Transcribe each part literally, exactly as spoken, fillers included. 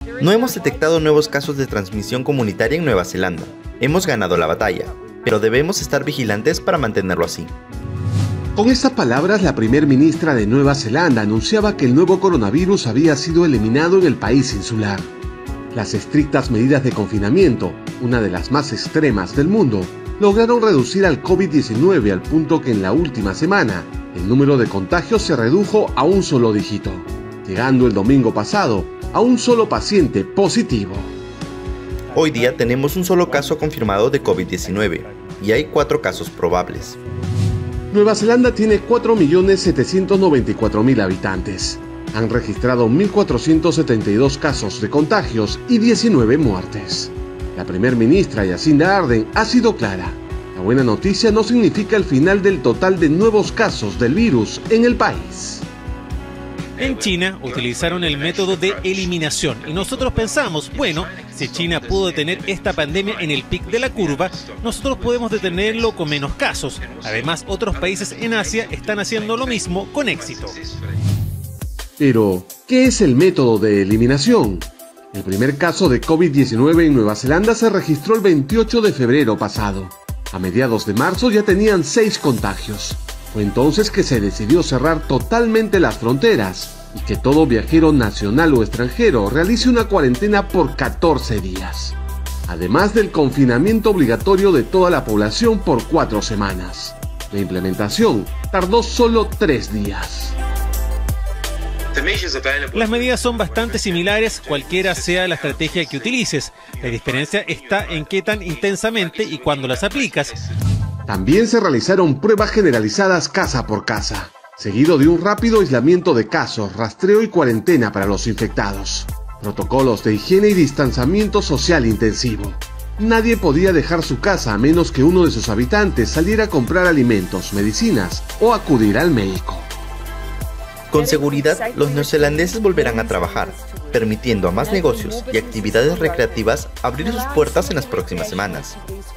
No hemos detectado nuevos casos de transmisión comunitaria en Nueva Zelanda. Hemos ganado la batalla, pero debemos estar vigilantes para mantenerlo así. Con estas palabras, la primer ministra de Nueva Zelanda anunciaba que el nuevo coronavirus había sido eliminado en el país insular. Las estrictas medidas de confinamiento, una de las más extremas del mundo, lograron reducir al COVID diecinueve al punto que en la última semana el número de contagios se redujo a un solo dígito, llegando el domingo pasado a un solo paciente positivo. Hoy día tenemos un solo caso confirmado de COVID diecinueve y hay cuatro casos probables. Nueva Zelanda tiene cuatro millones setecientos noventa y cuatro mil habitantes. Han registrado mil cuatrocientos setenta y dos casos de contagios y diecinueve muertes. La primer ministra Jacinda Ardern ha sido clara. La buena noticia no significa el final del total de nuevos casos del virus en el país. En China utilizaron el método de eliminación y nosotros pensamos, bueno, si China pudo detener esta pandemia en el pic de la curva, nosotros podemos detenerlo con menos casos. Además, otros países en Asia están haciendo lo mismo con éxito. Pero, ¿qué es el método de eliminación? El primer caso de COVID diecinueve en Nueva Zelanda se registró el veintiocho de febrero pasado. A mediados de marzo ya tenían seis contagios. Fue entonces que se decidió cerrar totalmente las fronteras y que todo viajero nacional o extranjero realice una cuarentena por catorce días. Además del confinamiento obligatorio de toda la población por cuatro semanas. La implementación tardó solo tres días. Las medidas son bastante similares, cualquiera sea la estrategia que utilices. La diferencia está en qué tan intensamente y cuándo las aplicas. También se realizaron pruebas generalizadas casa por casa, seguido de un rápido aislamiento de casos, rastreo y cuarentena para los infectados. Protocolos de higiene y distanciamiento social intensivo. Nadie podía dejar su casa a menos que uno de sus habitantes saliera a comprar alimentos, medicinas o acudir al médico. Con seguridad, los neozelandeses volverán a trabajar, permitiendo a más negocios y actividades recreativas abrir sus puertas en las próximas semanas.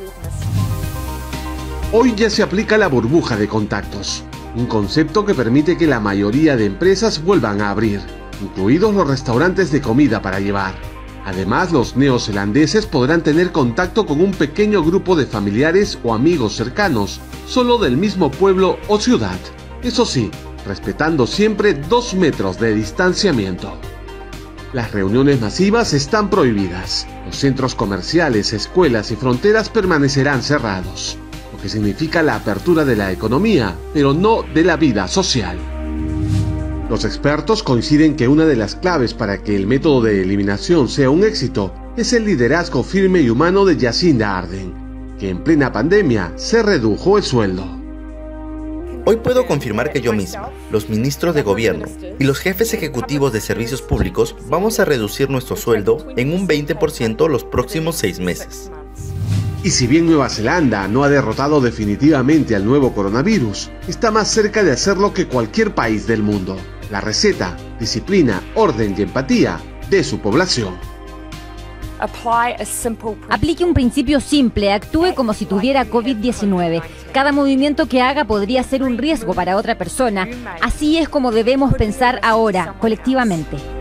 Hoy ya se aplica la burbuja de contactos, un concepto que permite que la mayoría de empresas vuelvan a abrir, incluidos los restaurantes de comida para llevar. Además, los neozelandeses podrán tener contacto con un pequeño grupo de familiares o amigos cercanos, solo del mismo pueblo o ciudad. Eso sí, respetando siempre dos metros de distanciamiento. Las reuniones masivas están prohibidas. Los centros comerciales, escuelas y fronteras permanecerán cerrados, lo que significa la apertura de la economía, pero no de la vida social. Los expertos coinciden que una de las claves para que el método de eliminación sea un éxito es el liderazgo firme y humano de Jacinda Ardern, que en plena pandemia se redujo el sueldo. Hoy puedo confirmar que yo misma, los ministros de gobierno y los jefes ejecutivos de servicios públicos vamos a reducir nuestro sueldo en un veinte por ciento los próximos seis meses. Y si bien Nueva Zelanda no ha derrotado definitivamente al nuevo coronavirus, está más cerca de hacerlo que cualquier país del mundo. La receta, disciplina, orden y empatía de su población. Aplique un principio simple, actúe como si tuviera COVID diecinueve. Cada movimiento que haga podría ser un riesgo para otra persona. Así es como debemos pensar ahora, colectivamente.